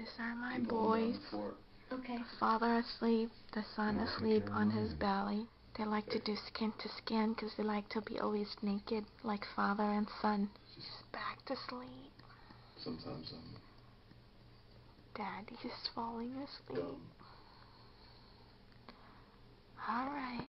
These are my boys. Okay. The father asleep, the son asleep on his belly. They like to do skin to skin because they like to be always naked, like father and son. He's back to sleep. Sometimes Daddy's falling asleep. dumb. Alright.